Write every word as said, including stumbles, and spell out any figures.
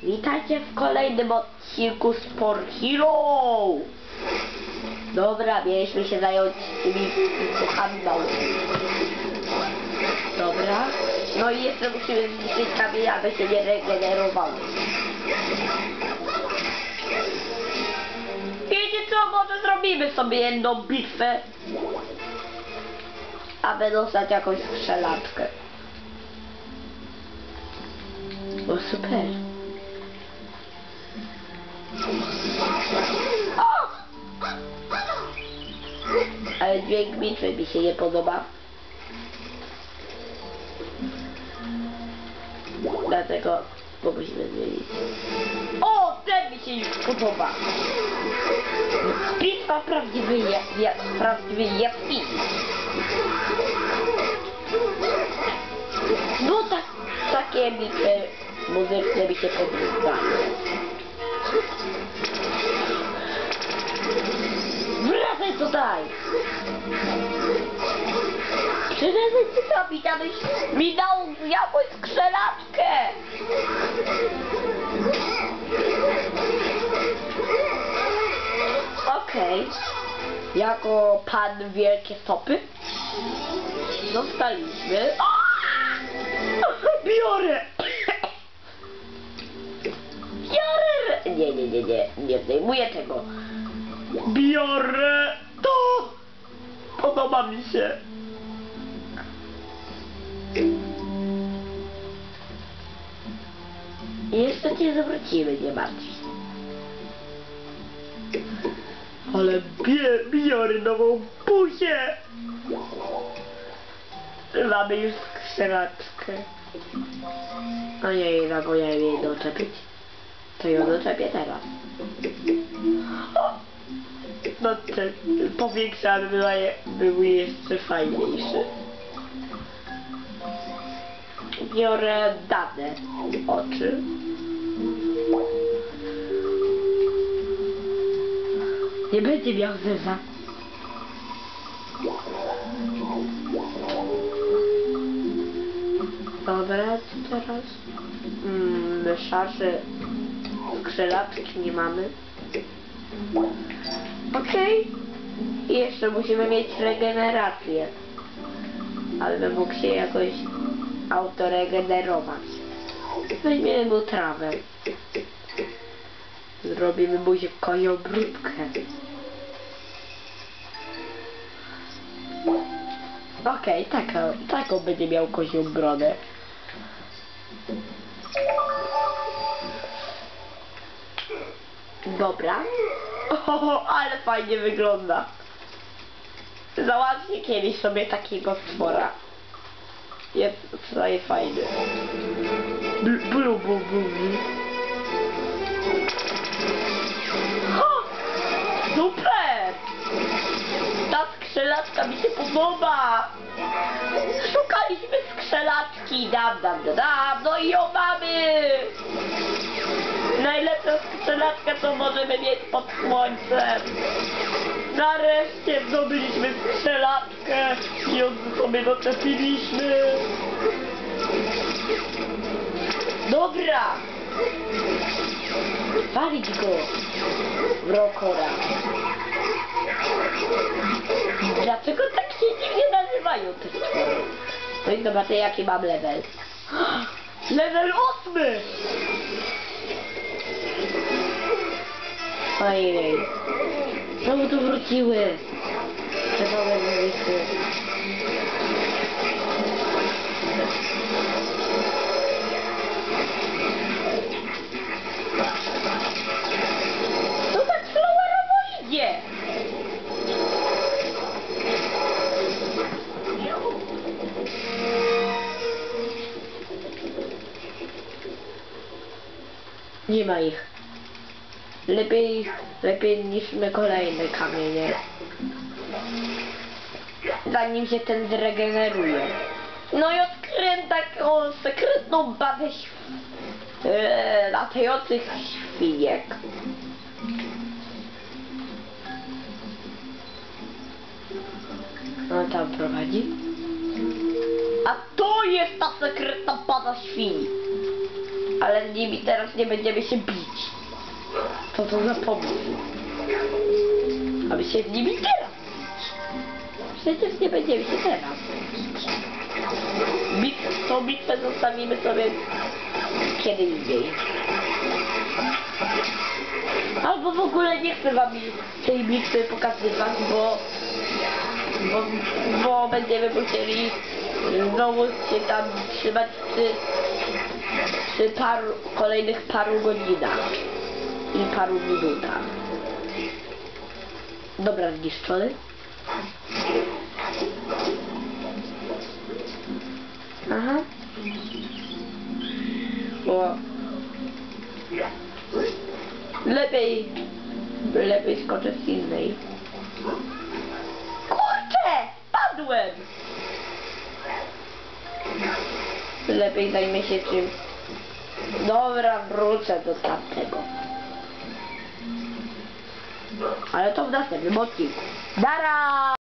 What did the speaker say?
Witajcie w kolejnym odcinku Sport Hero! Dobra, mieliśmy się zająć tymi puchami małymi. Dobra. No i jeszcze musimy zniszczyć kamień, aby się nie regenerowały. Wiecie co, może zrobimy sobie jedną bitwę, aby dostać jakąś strzelatkę. O, super. O! Ale dźwięk bitwy mi się nie podoba. Dlatego musimy zmienić. O! Ten mi się już podoba. Bitwa prawdziwej prawdziwej jaskini. No tak, takie bitwy muzyczne mi się podobają. Wracaj tutaj! Przyszedłeś ci zrobić, abyś mi dał jakąś skrzelatkę! Okej. Okay. Jako pan wielkie stopy dostaliśmy. Biorę! Biorę! Nie, nie, nie, nie, nie zdejmuję tego. Biorę to! Podoba mi się. Jeszcze cię zwrócimy, nie martw się. Ale bie, biorę nową buzię! Mamy już strzelatkę. A nie, zapomniałem jej doczepić. To ją doczepię teraz. O! No ten powiększany był jeszcze fajniejszy. Biorę dane oczy. Nie będzie miał zeza. Dobra, co teraz? Hmm, szarzy skrzelatki nie mamy. Okej. Okay. I jeszcze musimy mieć regenerację. Ale mógł się jakoś autoregenerować. Weźmiemy mu trawę. Zrobimy mu się kozią brudkę. Okej, okay, taką, taką będzie miał kozią brodę. Dobra. O, ale fajnie wygląda. Załatwię kiedyś sobie takiego stwora. Jest tutaj fajny. Blu, blu, blu, blu. O, super! Ta skrzelatka mi się podoba. Szukaliśmy skrzelatki. Dam, dam, dam, dam. No i ją mamy. Najlepsza strzelatka, co możemy mieć pod słońcem. Nareszcie zdobyliśmy strzelatkę i ją sobie doczepiliśmy. Dobra. Walić go. Wrokora. Dlaczego tak się dziwnie nazywają te stwory? No i zobaczę, jaki mam level. Level ósmy! Ojej. Znowu tu wróciły. Przewoły wywisły. To tak flowerowo idzie. Nie ma ich. Lepiej, lepiej niszmy kolejne kamienie. Zanim się ten zregeneruje. No i odkryłem taką sekretną bazę e, latających świniek. No tam prowadzi. A to jest ta sekretna baza świni. Ale z nimi teraz nie będziemy się bić. Co to za pomysł? Aby się z nimi teraz bić. Przecież nie będziemy się teraz. Bit, tą bitwę zostawimy sobie kiedy indziej. Albo w ogóle nie chcę wam tej bitwy pokazywać, bo, bo, bo będziemy musieli znowu się tam trzymać przy, przy paru, kolejnych paru godzinach i paru minutach. Dobra, zniszczony. Aha. O. Lepiej, lepiej skoczę z innej. Kurczę! Padłem! Lepiej zajmę się czymś. Dobra, wrócę do tamtego. Ale to w następnym odcinku. Dara!